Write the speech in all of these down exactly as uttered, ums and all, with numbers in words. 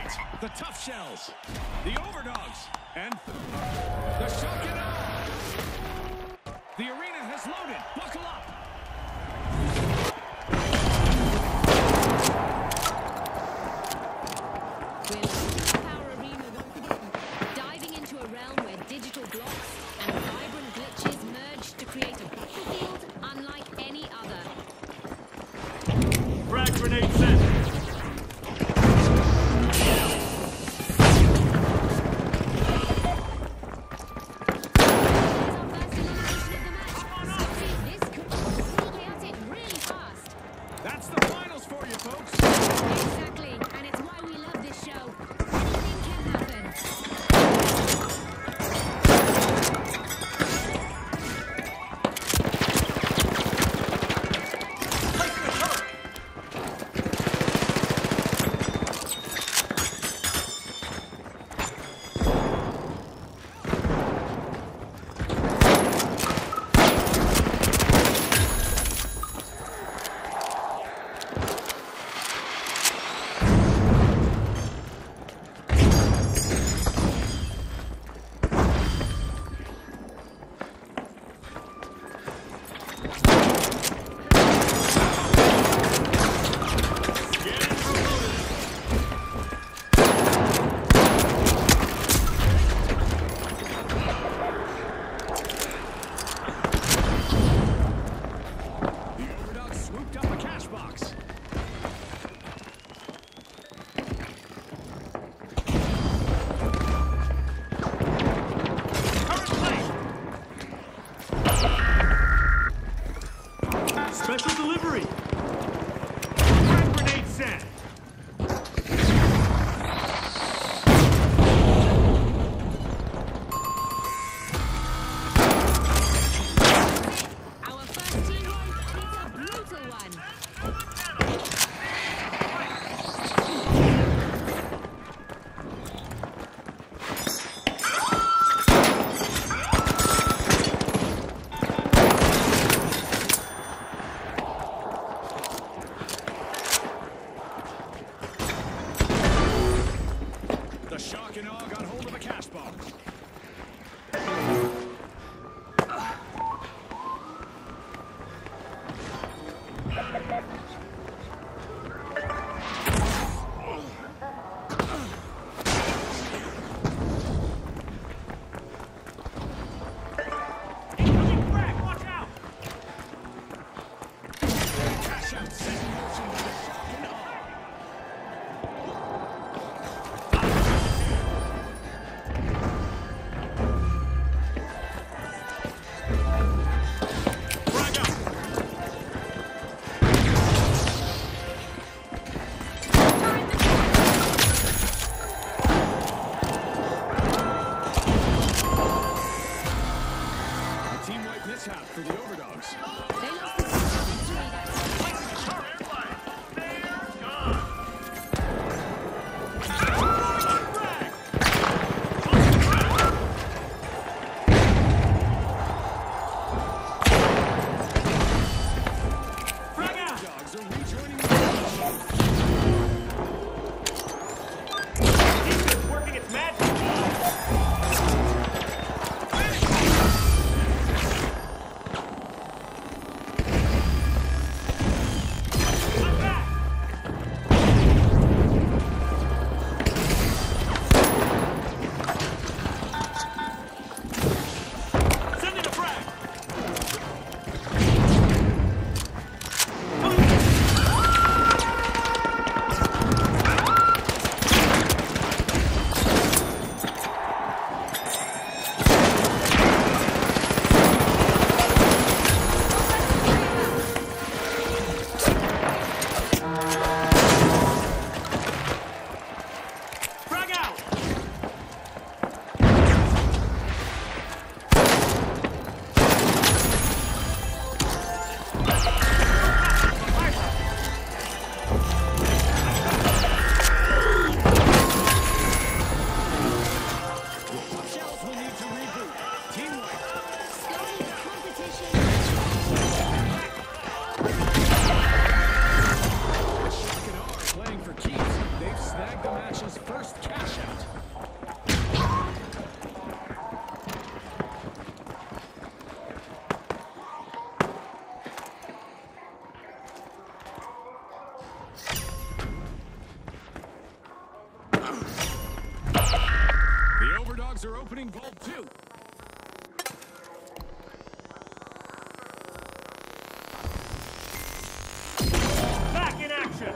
it! The Tough Shells, the Overdogs, and the Shock and Awe. The arena has loaded. Buckle up. We're Power Arena once again, diving into a realm where digital blocks and vibrant glitches merge to create a battlefield unlike any other. Frag grenade set. That's the finals for you, folks. Exactly, and it's why we love this show. Anything can happen. Special delivery. Frag grenade set. Our first team win, it's a brutal one. The Shock and Awe got hold of a cash box. Incoming frag, watch out! Cash out set in motion by the Shock and Awe. Overdogs are opening Vault two. Back in action.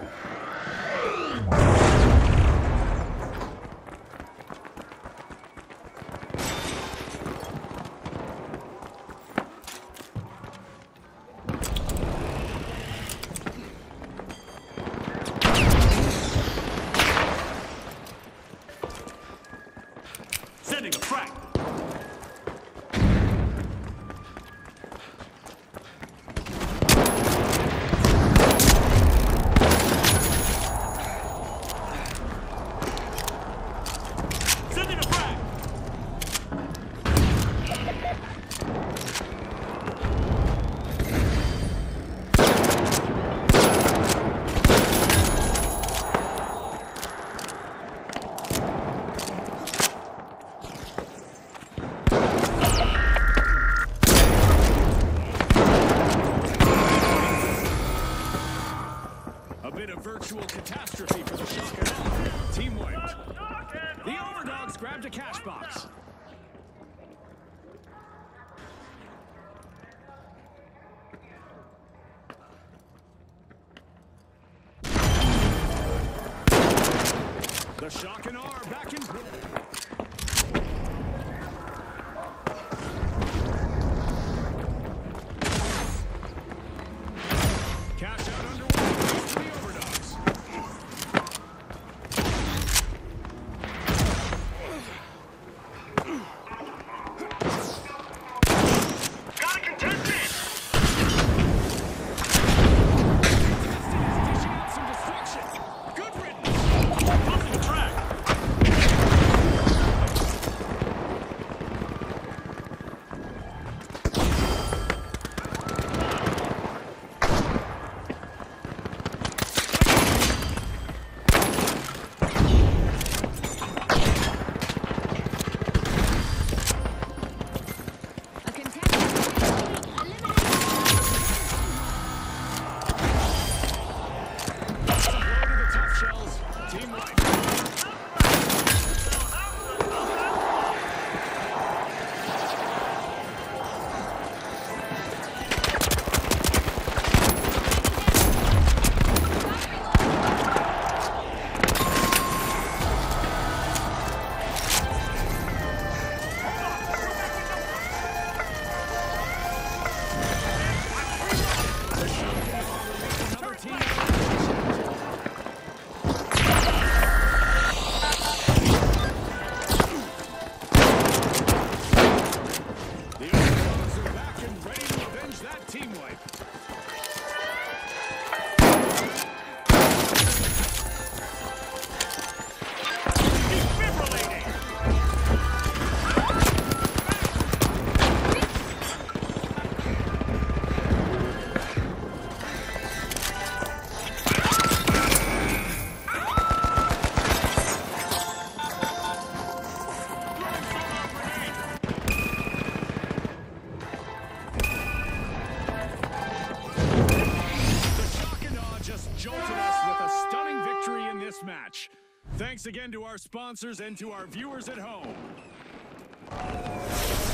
Sending a frag. Sending a frag. A bit of virtual catastrophe for the Shock and Awe. Team wiped. The Overdogs grabbed a cash box. The Shock and Awe are back in play. Cash out underway for the Overdogs. Gotta contest it. Dishing out some destruction. Good riddance. Tossing a frag. A contestant eliminated. That's a blow to the tough shells. Team wiped. Another team. The Overdogs are back and ready to avenge that team wipe. Defibrillating. The Shock and Awe just jolted us with a stunning victory in this match. Thanks again to our sponsors and to our viewers at home.